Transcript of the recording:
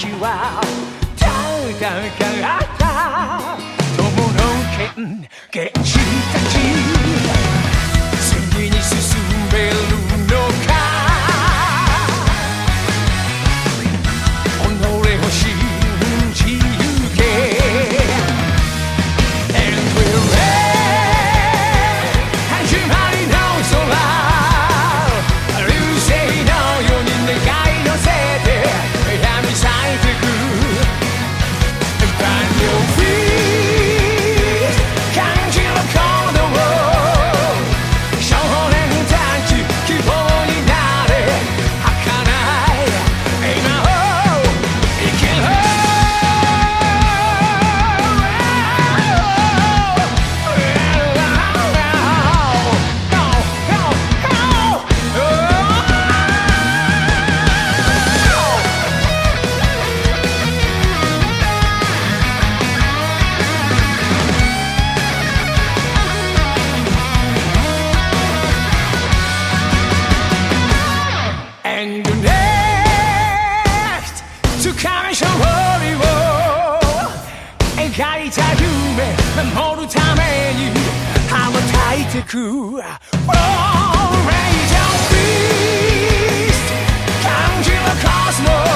時は戦った友の剣士たち次に進めるのか己を信じゆけ始まりの空流星のように願い乗せて闇咲いてく万葉フィー感じる鼓動少年たち希望になれ儚い今を生きろ描いた夢守るために羽ばたいてく Oh, Rage of Beast 感じるコスモ